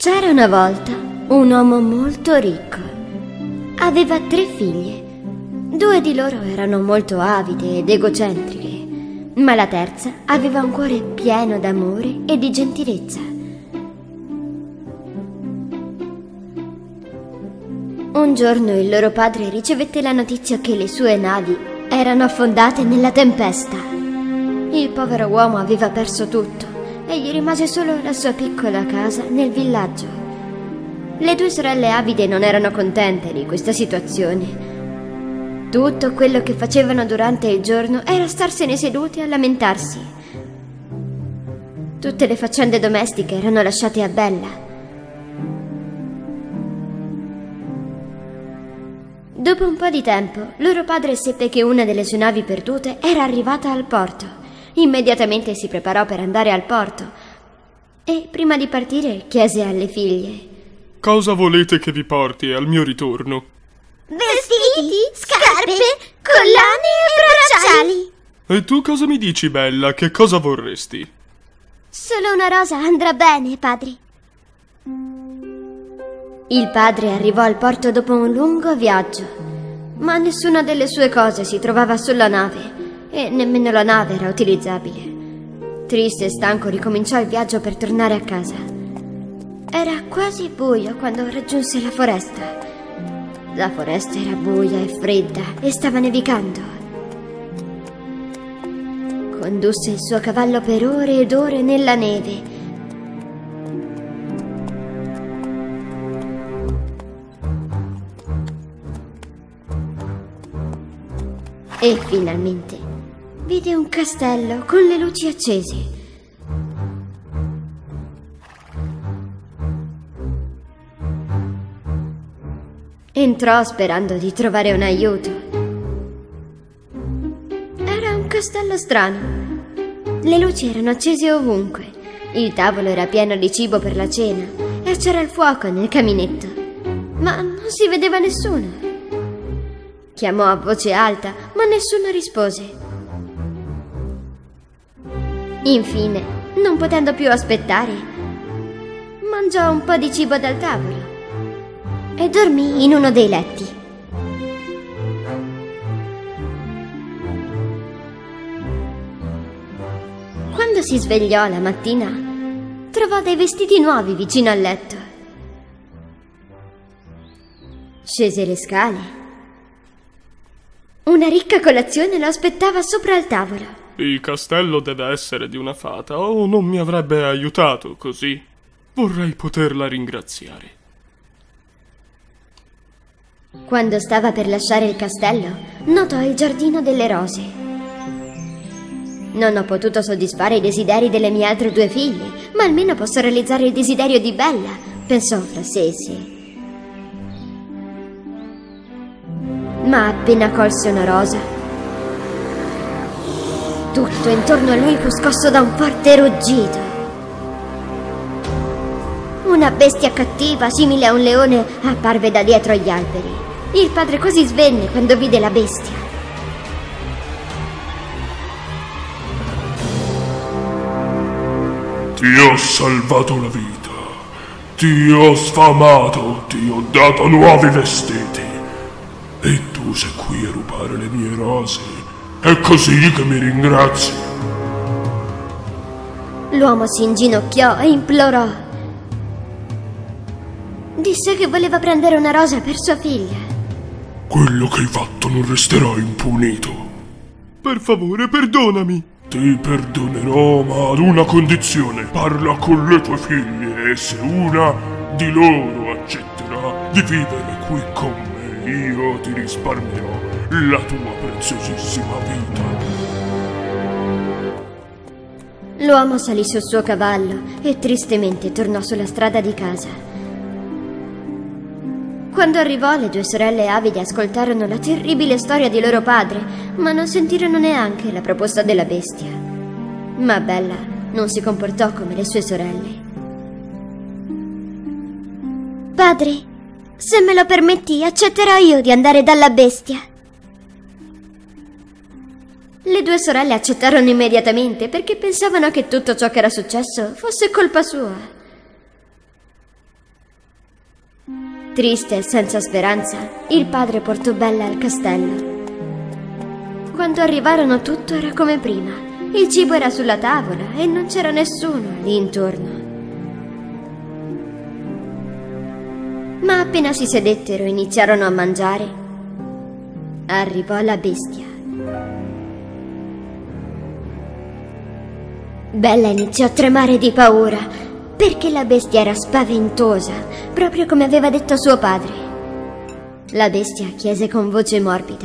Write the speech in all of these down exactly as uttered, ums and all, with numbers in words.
C'era una volta un uomo molto ricco. Aveva tre figlie. Due di loro erano molto avide ed egocentriche, ma la terza aveva un cuore pieno d'amore e di gentilezza. Un giorno il loro padre ricevette la notizia che le sue navi erano affondate nella tempesta. Il povero uomo aveva perso tutto e gli rimase solo la sua piccola casa nel villaggio. Le due sorelle avide non erano contente di questa situazione. Tutto quello che facevano durante il giorno era starsene sedute a lamentarsi. Tutte le faccende domestiche erano lasciate a Bella. Dopo un po' di tempo, loro padre seppe che una delle sue navi perdute era arrivata al porto. Immediatamente si preparò per andare al porto e, prima di partire, chiese alle figlie: cosa volete che vi porti al mio ritorno? Vestiti, scarpe, collane e bracciali. E tu cosa mi dici, Bella? Che cosa vorresti? Solo una rosa andrà bene, padre. Il padre arrivò al porto dopo un lungo viaggio, ma nessuna delle sue cose si trovava sulla nave e nemmeno la nave era utilizzabile. Triste e stanco ricominciò il viaggio per tornare a casa. Era quasi buio quando raggiunse la foresta. La foresta era buia e fredda e stava nevicando. Condusse il suo cavallo per ore ed ore nella neve. E finalmente vide un castello con le luci accese. Entrò sperando di trovare un aiuto. Era un castello strano. Le luci erano accese ovunque. Il tavolo era pieno di cibo per la cena e c'era il fuoco nel caminetto. Ma non si vedeva nessuno. Chiamò a voce alta, ma nessuno rispose. Infine, non potendo più aspettare, mangiò un po' di cibo dal tavolo e dormì in uno dei letti. Quando si svegliò la mattina, trovò dei vestiti nuovi vicino al letto. Scese le scale. Una ricca colazione lo aspettava sopra il tavolo. Il castello deve essere di una fata o non mi avrebbe aiutato così. Vorrei poterla ringraziare. Quando stava per lasciare il castello, notò il giardino delle rose. Non ho potuto soddisfare i desideri delle mie altre due figlie, ma almeno posso realizzare il desiderio di Bella, pensò fra sé e sé. Ma appena colse una rosa, tutto intorno a lui fu scosso da un forte ruggito. Una bestia cattiva, simile a un leone, apparve da dietro agli alberi. Il padre quasi svenne quando vide la bestia. Ti ho salvato la vita, ti ho sfamato, ti ho dato nuovi vestiti. E tu sei qui a rubare le mie rose. È così che mi ringrazi? L'uomo si inginocchiò e implorò. Disse che voleva prendere una rosa per sua figlia. Quello che hai fatto non resterà impunito. Per favore, perdonami. Ti perdonerò, ma ad una condizione. Parla con le tue figlie e se una di loro accetterà di vivere qui con me, io ti risparmierò la tua preziosissima vita. L'uomo salì sul suo cavallo e tristemente tornò sulla strada di casa. Quando arrivò, le due sorelle avide ascoltarono la terribile storia di loro padre, ma non sentirono neanche la proposta della bestia. Ma Bella non si comportò come le sue sorelle. Padre, se me lo permetti, accetterò io di andare dalla bestia. Le due sorelle accettarono immediatamente perché pensavano che tutto ciò che era successo fosse colpa sua. Triste e senza speranza, il padre portò Bella al castello. Quando arrivarono tutto era come prima. Il cibo era sulla tavola e non c'era nessuno lì intorno. Ma appena si sedettero e iniziarono a mangiare, arrivò la bestia. Bella iniziò a tremare di paura, perché la bestia era spaventosa, proprio come aveva detto suo padre. La bestia chiese con voce morbida: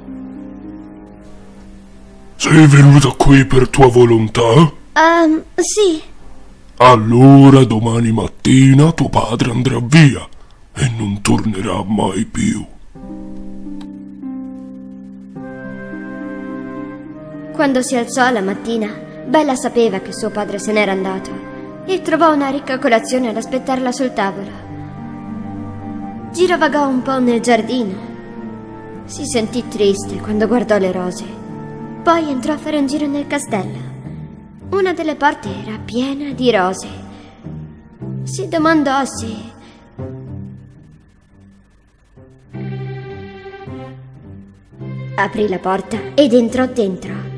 Sei venuta qui per tua volontà? Um, sì. Allora domani mattina tuo padre andrà via e non tornerà mai più. Quando si alzò la mattina, Bella sapeva che suo padre se n'era andato e trovò una ricca colazione ad aspettarla sul tavolo. Girovagò un po' nel giardino. Si sentì triste quando guardò le rose. Poi entrò a fare un giro nel castello. Una delle porte era piena di rose. Si domandò se... Aprì la porta ed entrò dentro.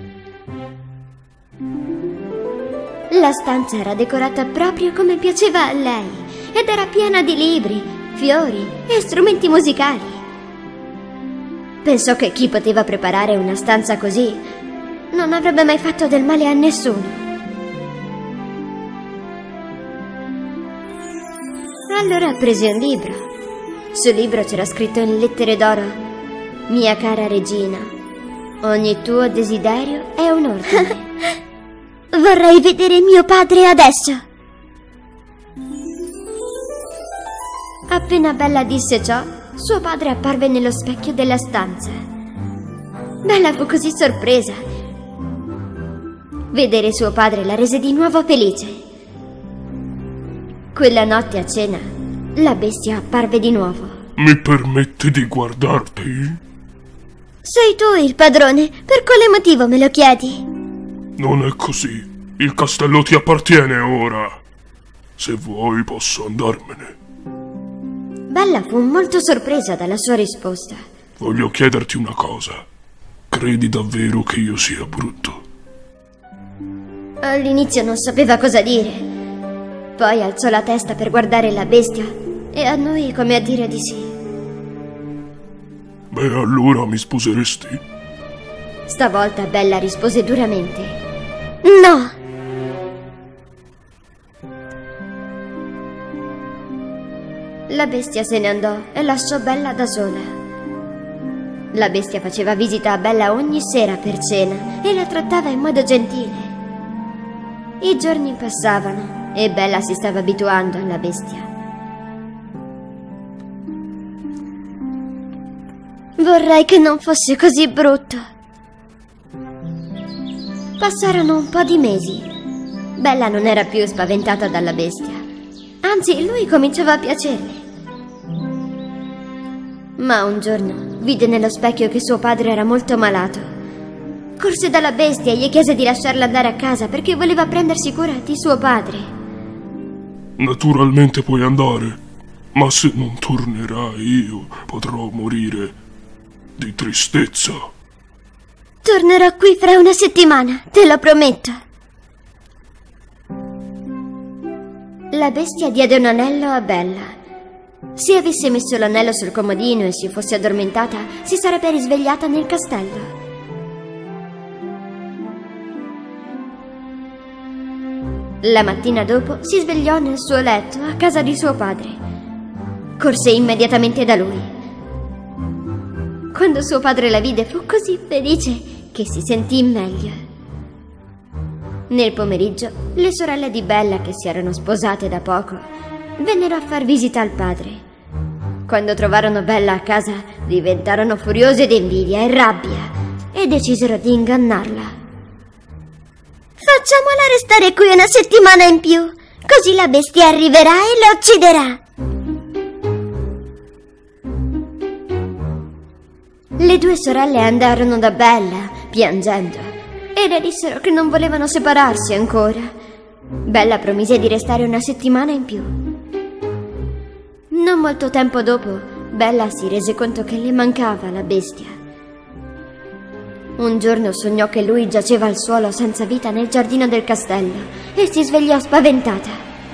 La stanza era decorata proprio come piaceva a lei ed era piena di libri, fiori e strumenti musicali. Pensò che chi poteva preparare una stanza così non avrebbe mai fatto del male a nessuno. Allora prese un libro. Sul libro c'era scritto in lettere d'oro: Mia cara regina, ogni tuo desiderio è un ordine. Vorrei vedere mio padre adesso. Appena Bella disse ciò, suo padre apparve nello specchio della stanza. Bella fu così sorpresa. Vedere suo padre la rese di nuovo felice. Quella notte a cena, la bestia apparve di nuovo. Mi permetti di guardarti? Sei tu il padrone, per quale motivo me lo chiedi? Non è così. Il castello ti appartiene ora. Se vuoi posso andarmene. Bella fu molto sorpresa dalla sua risposta. Voglio chiederti una cosa. Credi davvero che io sia brutto? All'inizio non sapeva cosa dire. Poi alzò la testa per guardare la bestia e annui come a dire di sì. Beh, allora mi sposeresti? Stavolta Bella rispose duramente: No! La bestia se ne andò e lasciò Bella da sola. La bestia faceva visita a Bella ogni sera per cena e la trattava in modo gentile. I giorni passavano e Bella si stava abituando alla bestia. Vorrei che non fosse così brutto. Passarono un po' di mesi. Bella non era più spaventata dalla bestia. Anzi, lui cominciava a piacerle. Ma un giorno vide nello specchio che suo padre era molto malato. Corse dalla bestia e gli chiese di lasciarla andare a casa perché voleva prendersi cura di suo padre. Naturalmente puoi andare, ma se non tornerai io potrò morire di tristezza. Tornerò qui fra una settimana, te lo prometto. La bestia diede un anello a Bella. Se avesse messo l'anello sul comodino e si fosse addormentata, si sarebbe risvegliata nel castello. La mattina dopo si svegliò nel suo letto a casa di suo padre. Corse immediatamente da lui. Quando suo padre la vide fu così felice che si sentì meglio. Nel pomeriggio, le sorelle di Bella, che si erano sposate da poco, vennero a far visita al padre. Quando trovarono Bella a casa, diventarono furiose d'invidia e rabbia e decisero di ingannarla. Facciamola restare qui una settimana in più, così la bestia arriverà e la ucciderà. Le due sorelle andarono da Bella, piangendo, e le dissero che non volevano separarsi ancora. Bella promise di restare una settimana in più. Non molto tempo dopo, Bella si rese conto che le mancava la bestia. Un giorno sognò che lui giaceva al suolo senza vita nel giardino del castello e si svegliò spaventata.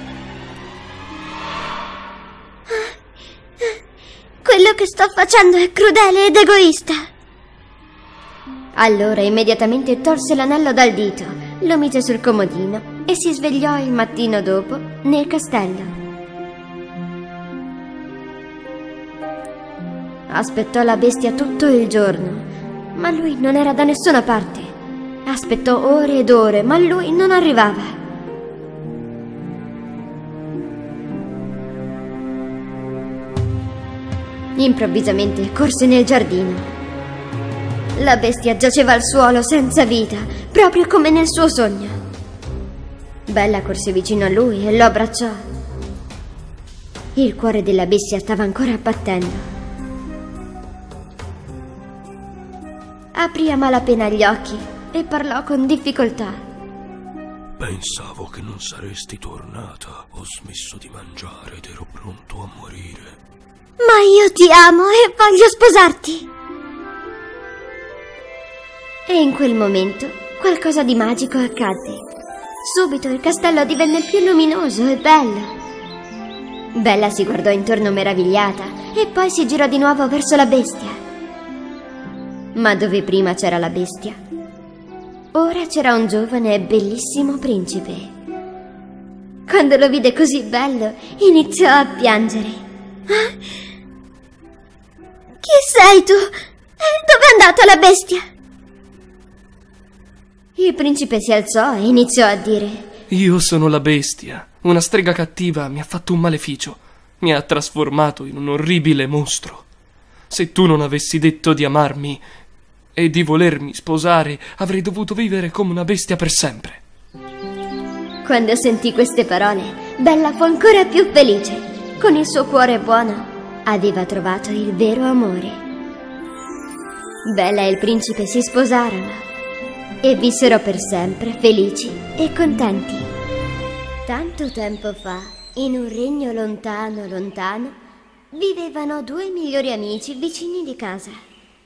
Quello che sto facendo è crudele ed egoista. Allora immediatamente tolse l'anello dal dito, lo mise sul comodino e si svegliò il mattino dopo nel castello. Aspettò la bestia tutto il giorno, ma lui non era da nessuna parte. Aspettò ore ed ore, ma lui non arrivava. Improvvisamente corse nel giardino. La bestia giaceva al suolo senza vita, proprio come nel suo sogno. Bella corse vicino a lui e lo abbracciò. Il cuore della bestia stava ancora battendo. Aprì a malapena gli occhi e parlò con difficoltà. Pensavo che non saresti tornata. Ho smesso di mangiare ed ero pronto a morire. Ma io ti amo e voglio sposarti. E in quel momento qualcosa di magico accadde. Subito il castello divenne più luminoso e bello. Bella si guardò intorno meravigliata e poi si girò di nuovo verso la bestia. Ma dove prima c'era la bestia, ora c'era un giovane e bellissimo principe. Quando lo vide così bello, iniziò a piangere. Ah? Chi sei tu? Dove è andata la bestia? Il principe si alzò e iniziò a dire: Io sono la bestia. Una strega cattiva mi ha fatto un maleficio. Mi ha trasformato in un orribile mostro. Se tu non avessi detto di amarmi e di volermi sposare, avrei dovuto vivere come una bestia per sempre. Quando sentì queste parole, Bella fu ancora più felice. Con il suo cuore buono aveva trovato il vero amore. Bella e il principe si sposarono e vissero per sempre felici e contenti. Tanto tempo fa, in un regno lontano, lontano, vivevano due migliori amici vicini di casa.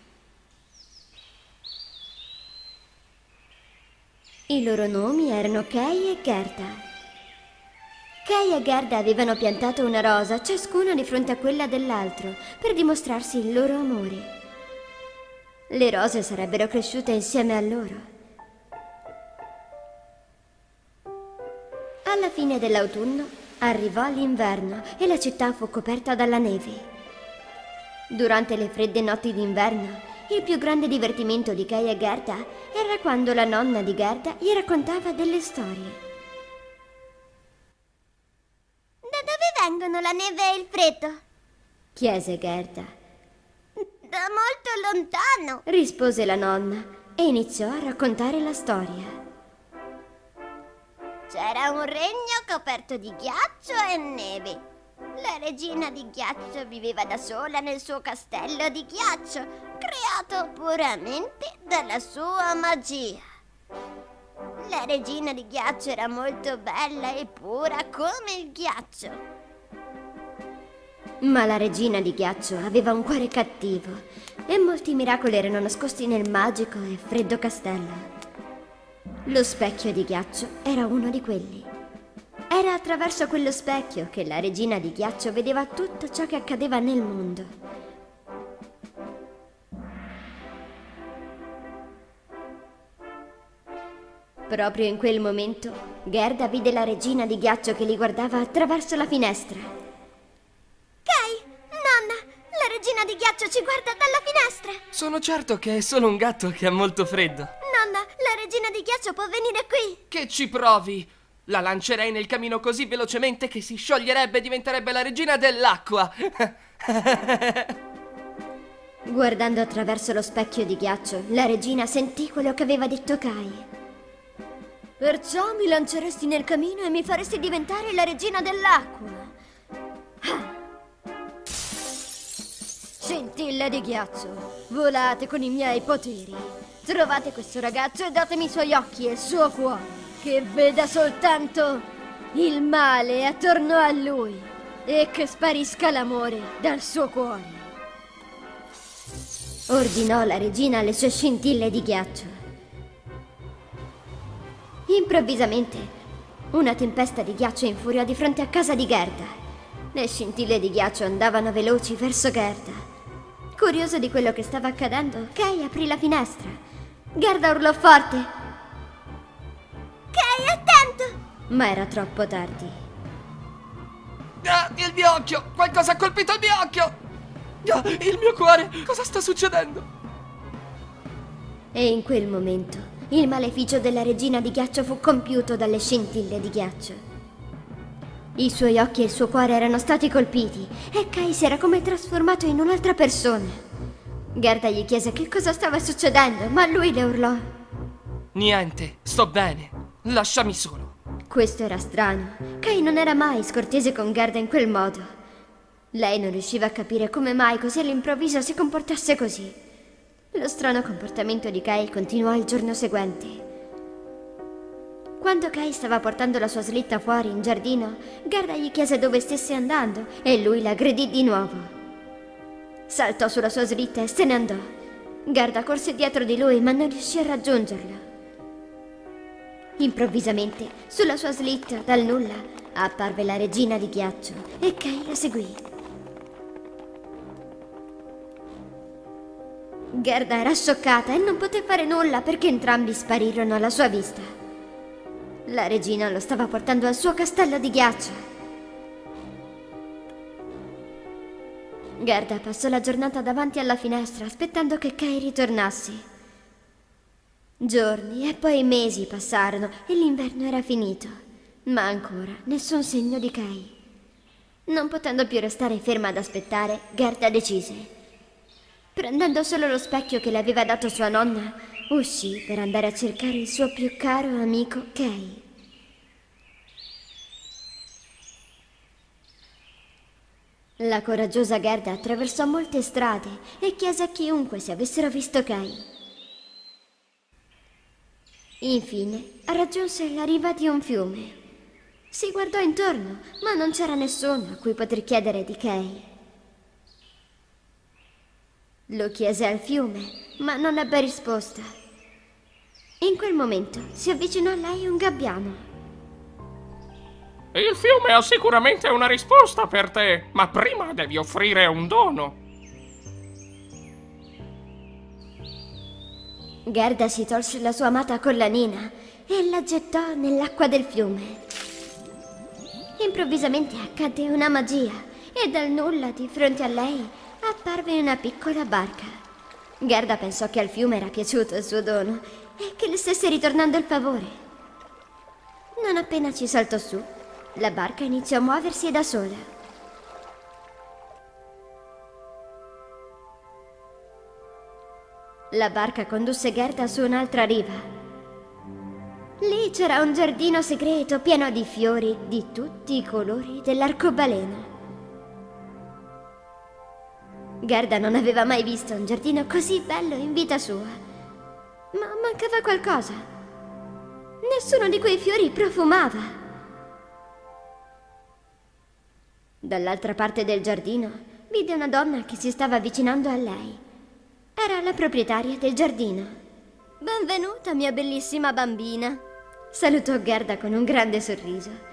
I loro nomi erano Kay e Gerda. Kay e Gerda avevano piantato una rosa, ciascuno di fronte a quella dell'altro, per dimostrarsi il loro amore. Le rose sarebbero cresciute insieme a loro. Alla fine dell'autunno arrivò l'inverno e la città fu coperta dalla neve. Durante le fredde notti d'inverno, il più grande divertimento di Kay e Gerda era quando la nonna di Gerda gli raccontava delle storie. Da dove vengono la neve e il freddo? Chiese Gerda. Da molto lontano, rispose la nonna e iniziò a raccontare la storia. C'era un regno coperto di ghiaccio e neve. La regina di ghiaccio viveva da sola nel suo castello di ghiaccio, creato puramente dalla sua magia. La regina di ghiaccio era molto bella e pura come il ghiaccio. Ma la regina di ghiaccio aveva un cuore cattivo e molti miracoli erano nascosti nel magico e freddo castello. Lo specchio di ghiaccio era uno di quelli. Era attraverso quello specchio che la regina di ghiaccio vedeva tutto ciò che accadeva nel mondo. Proprio in quel momento, Gerda vide la regina di ghiaccio che li guardava attraverso la finestra. Kay, nonna, la regina di ghiaccio ci guarda dalla finestra. Sono certo che è solo un gatto che ha molto freddo. Nonna, la regina di ghiaccio può venire qui. Che ci provi! La lancerei nel camino così velocemente che si scioglierebbe e diventerebbe la regina dell'acqua. Guardando attraverso lo specchio di ghiaccio, la regina sentì quello che aveva detto Kay. Perciò mi lanceresti nel camino e mi faresti diventare la regina dell'acqua. Ah. Scintille di ghiaccio, volate con i miei poteri. Trovate questo ragazzo e datemi i suoi occhi e il suo cuore, che veda soltanto il male attorno a lui. e che sparisca l'amore dal suo cuore. Ordinò la regina alle sue scintille di ghiaccio. Improvvisamente, una tempesta di ghiaccio infuriò di fronte a casa di Gerda. Le scintille di ghiaccio andavano veloci verso Gerda. Curioso di quello che stava accadendo, Kay aprì la finestra. Gerda urlò forte. Kay, attento! Ma era troppo tardi. Ah, il mio occhio! Qualcosa ha colpito il mio occhio! Ah, il mio cuore! Cosa sta succedendo? E in quel momento, il maleficio della regina di ghiaccio fu compiuto dalle scintille di ghiaccio. I suoi occhi e il suo cuore erano stati colpiti e Kay si era come trasformato in un'altra persona. Gerda gli chiese che cosa stava succedendo, ma lui le urlò. Niente, sto bene. Lasciami solo. Questo era strano. Kay non era mai scortese con Gerda in quel modo. Lei non riusciva a capire come mai così all'improvviso si comportasse così. Lo strano comportamento di Kay continuò il giorno seguente. Quando Kay stava portando la sua slitta fuori in giardino, Gerda gli chiese dove stesse andando e lui la aggredì di nuovo. Saltò sulla sua slitta e se ne andò. Gerda corse dietro di lui ma non riuscì a raggiungerlo. Improvvisamente, sulla sua slitta, dal nulla, apparve la regina di ghiaccio e Kay la seguì. Gerda era scioccata e non poté fare nulla perché entrambi sparirono alla sua vista. La regina lo stava portando al suo castello di ghiaccio. Gerda passò la giornata davanti alla finestra aspettando che Kay ritornasse. Giorni e poi mesi passarono e l'inverno era finito, ma ancora nessun segno di Kay. Non potendo più restare ferma ad aspettare, Gerda decise. Prendendo solo lo specchio che le aveva dato sua nonna, uscì per andare a cercare il suo più caro amico Kay. La coraggiosa Gerda attraversò molte strade e chiese a chiunque se avessero visto Kay. Infine raggiunse la riva di un fiume. Si guardò intorno, ma non c'era nessuno a cui poter chiedere di Kay. Lo chiese al fiume, ma non ebbe risposta. In quel momento si avvicinò a lei un gabbiano. Il fiume ha sicuramente una risposta per te, ma prima devi offrire un dono. Gerda si tolse la sua amata collanina e la gettò nell'acqua del fiume. Improvvisamente accadde una magia e dal nulla di fronte a lei apparve una piccola barca. Gerda pensò che al fiume era piaciuto il suo dono e che le stesse ritornando il favore. Non appena ci saltò su, la barca iniziò a muoversi da sola. La barca condusse Gerda su un'altra riva. Lì c'era un giardino segreto pieno di fiori di tutti i colori dell'arcobaleno. Gerda non aveva mai visto un giardino così bello in vita sua. Ma mancava qualcosa. Nessuno di quei fiori profumava. Dall'altra parte del giardino vide una donna che si stava avvicinando a lei. Era la proprietaria del giardino. Benvenuta, mia bellissima bambina, salutò Gerda con un grande sorriso.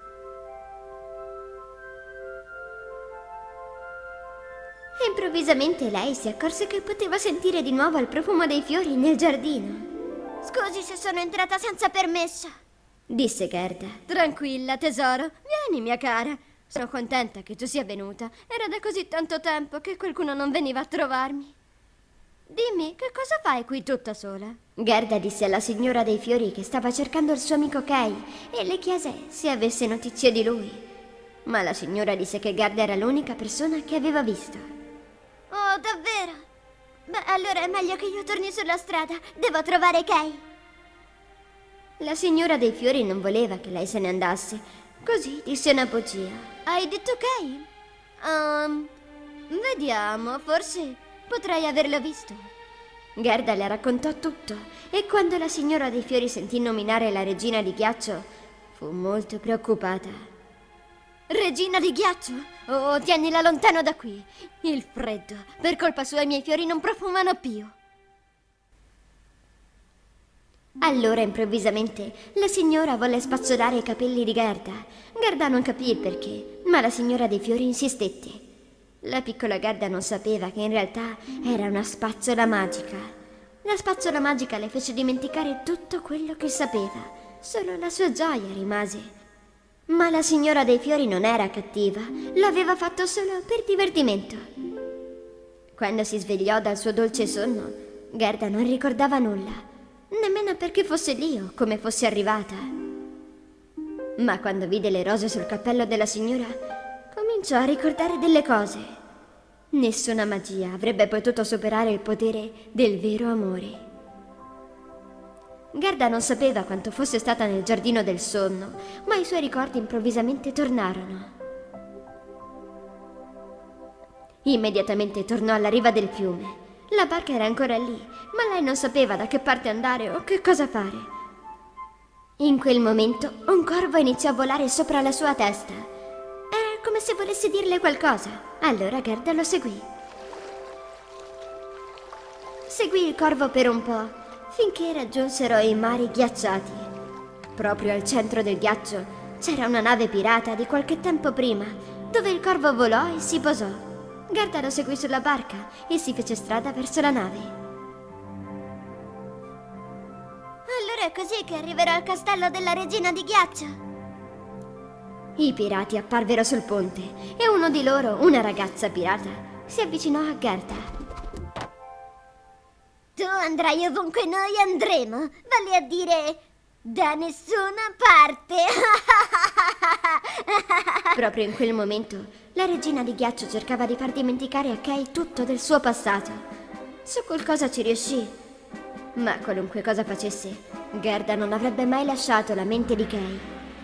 Improvvisamente lei si accorse che poteva sentire di nuovo il profumo dei fiori nel giardino. Scusi se sono entrata senza permesso, disse Gerda. Tranquilla, tesoro. Vieni, mia cara. Sono contenta che tu sia venuta. Era da così tanto tempo che qualcuno non veniva a trovarmi. Dimmi, che cosa fai qui tutta sola? Gerda disse alla signora dei fiori che stava cercando il suo amico Kay e le chiese se avesse notizie di lui. Ma la signora disse che Gerda era l'unica persona che aveva visto. Oh, davvero? Beh, allora è meglio che io torni sulla strada. Devo trovare Kay. La signora dei fiori non voleva che lei se ne andasse, così disse una bugia. Hai detto Kay? Um, vediamo, forse potrei averlo visto. Gerda le raccontò tutto e quando la signora dei fiori sentì nominare la regina di ghiaccio fu molto preoccupata. Regina di ghiaccio? Oh, tienila lontano da qui. Il freddo. Per colpa sua i miei fiori non profumano più. Allora, improvvisamente, la signora volle spazzolare i capelli di Gerda. Gerda non capì il perché, ma la signora dei fiori insistette. La piccola Gerda non sapeva che in realtà era una spazzola magica. La spazzola magica le fece dimenticare tutto quello che sapeva. Solo la sua gioia rimase. Ma la signora dei fiori non era cattiva, lo aveva fatto solo per divertimento. Quando si svegliò dal suo dolce sonno, Gerda non ricordava nulla, nemmeno perché fosse lì o come fosse arrivata. Ma quando vide le rose sul cappello della signora, cominciò a ricordare delle cose. Nessuna magia avrebbe potuto superare il potere del vero amore. Gerda non sapeva quanto fosse stata nel giardino del sonno, ma i suoi ricordi improvvisamente tornarono. Immediatamente tornò alla riva del fiume. La barca era ancora lì, ma lei non sapeva da che parte andare o che cosa fare. In quel momento un corvo iniziò a volare sopra la sua testa. Era come se volesse dirle qualcosa. Allora Gerda lo seguì. Seguì il corvo per un po', finché raggiunsero i mari ghiacciati. Proprio al centro del ghiaccio c'era una nave pirata di qualche tempo prima, dove il corvo volò e si posò. Gerda lo seguì sulla barca e si fece strada verso la nave. Allora è così che arriverò al castello della regina di ghiaccio. I pirati apparvero sul ponte e uno di loro, una ragazza pirata, si avvicinò a Gerda. Tu andrai ovunque noi andremo, vale a dire da nessuna parte. Proprio in quel momento, la regina di ghiaccio cercava di far dimenticare a Kay tutto del suo passato. Su qualcosa ci riuscì, ma qualunque cosa facesse, Gerda non avrebbe mai lasciato la mente di Kay.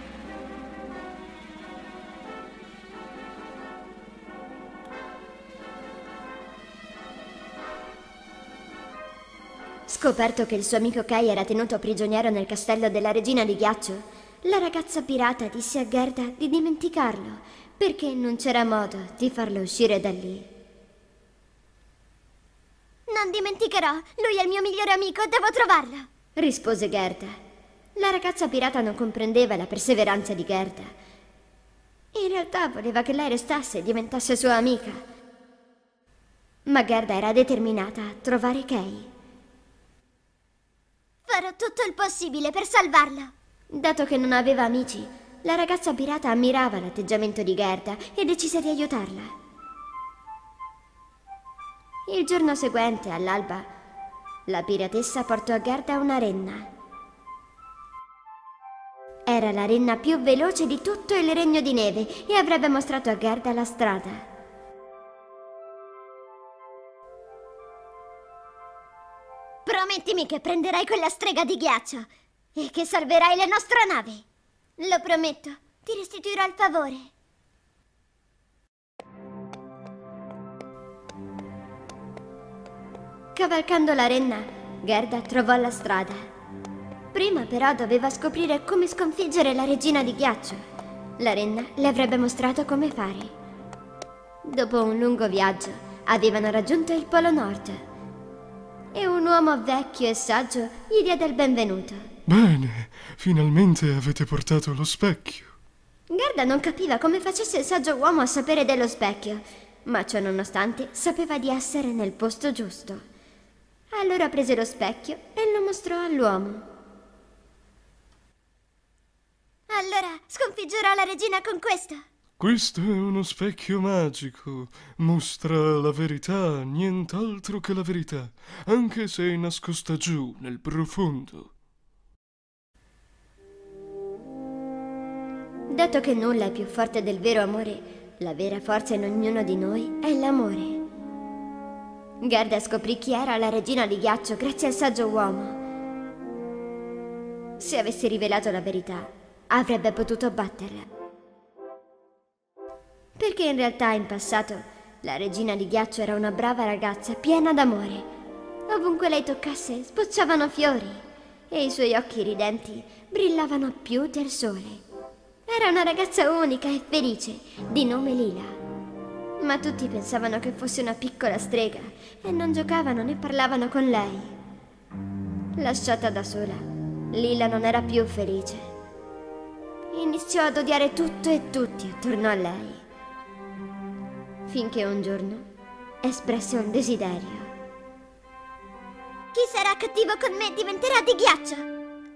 Scoperto che il suo amico Kay era tenuto prigioniero nel castello della regina di ghiaccio, la ragazza pirata disse a Gerda di dimenticarlo, perché non c'era modo di farlo uscire da lì. Non dimenticherò, lui è il mio migliore amico, devo trovarlo, rispose Gerda. La ragazza pirata non comprendeva la perseveranza di Gerda. In realtà voleva che lei restasse e diventasse sua amica. Ma Gerda era determinata a trovare Kay. farò tutto il possibile per salvarlo. Dato che non aveva amici, la ragazza pirata ammirava l'atteggiamento di Gerda e decise di aiutarla. Il giorno seguente, all'alba, la piratessa portò a Gerda una renna. Era la renna più veloce di tutto il Regno di Neve e avrebbe mostrato a Gerda la strada. Promettimi che prenderai quella strega di ghiaccio e che salverai la nostra nave. Lo prometto, ti restituirò il favore. Cavalcando la renna, Gerda trovò la strada. Prima però doveva scoprire come sconfiggere la regina di ghiaccio. La renna le avrebbe mostrato come fare. Dopo un lungo viaggio, avevano raggiunto il Polo Nord e un uomo vecchio e saggio gli diede il benvenuto. Bene, finalmente avete portato lo specchio. Gerda non capiva come facesse il saggio uomo a sapere dello specchio, ma ciò nonostante sapeva di essere nel posto giusto. Allora prese lo specchio e lo mostrò all'uomo. Allora sconfiggerò la regina con questo. Questo è uno specchio magico. Mostra la verità, nient'altro che la verità, anche se è nascosta giù nel profondo. Dato che nulla è più forte del vero amore, la vera forza in ognuno di noi è l'amore. Gerda scoprì chi era la regina di ghiaccio grazie al saggio uomo. Se avesse rivelato la verità, avrebbe potuto batterla. Perché in realtà in passato la regina di ghiaccio era una brava ragazza piena d'amore. Ovunque lei toccasse sbocciavano fiori e i suoi occhi ridenti brillavano più del sole. Era una ragazza unica e felice, di nome Lila. Ma tutti pensavano che fosse una piccola strega e non giocavano né parlavano con lei. Lasciata da sola, Lila non era più felice. Iniziò ad odiare tutto e tutti attorno a lei. Finché un giorno espresse un desiderio. Chi sarà cattivo con me diventerà di ghiaccio.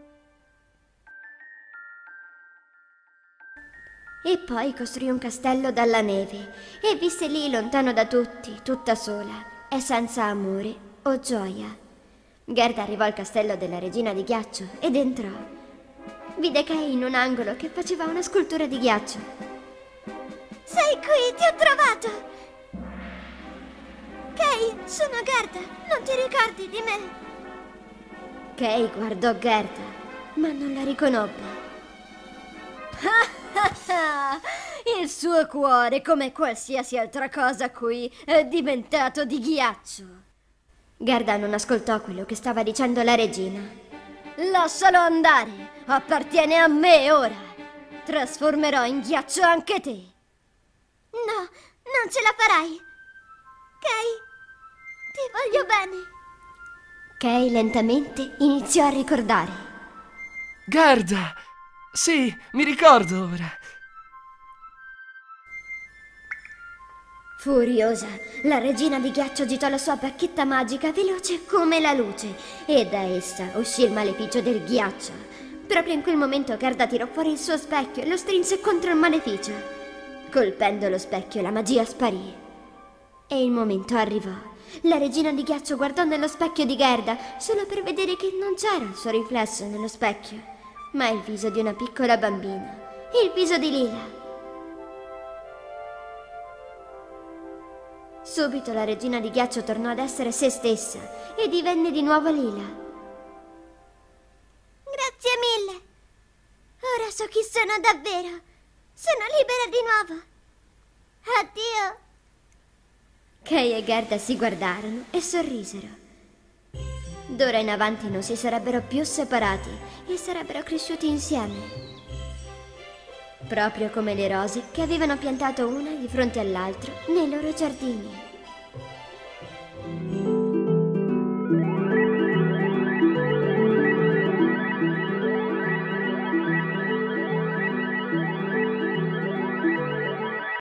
E poi costruì un castello dalla neve e visse lì lontano da tutti, tutta sola e senza amore o gioia. Gerda arrivò al castello della regina di ghiaccio ed entrò. Vide Kay in un angolo che faceva una scultura di ghiaccio. Sei qui, ti ho trovato! Kay, sono Gerda, non ti ricordi di me? Kay guardò Gerda, ma non la riconobbe. Il suo cuore, come qualsiasi altra cosa qui, è diventato di ghiaccio. Gerda non ascoltò quello che stava dicendo la regina. Lascialo andare, appartiene a me ora. Trasformerò in ghiaccio anche te. No, non ce la farai. Kay, ti voglio bene. Kay lentamente iniziò a ricordare. Gerda! Sì, mi ricordo ora. Furiosa, la regina di ghiaccio agitò la sua bacchetta magica veloce come la luce e da essa uscì il maleficio del ghiaccio. Proprio in quel momento Gerda tirò fuori il suo specchio e lo strinse contro il maleficio. Colpendo lo specchio, la magia sparì. E il momento arrivò. La regina di ghiaccio guardò nello specchio di Gerda solo per vedere che non c'era il suo riflesso nello specchio, ma il viso di una piccola bambina, il viso di Lila. Subito la regina di ghiaccio tornò ad essere se stessa e divenne di nuovo Lila. Grazie mille. Ora so chi sono davvero. Sono libera di nuovo. Addio. Kay e Gerda si guardarono e sorrisero. D'ora in avanti non si sarebbero più separati e sarebbero cresciuti insieme. Proprio come le rose che avevano piantato una di fronte all'altro nei loro giardini.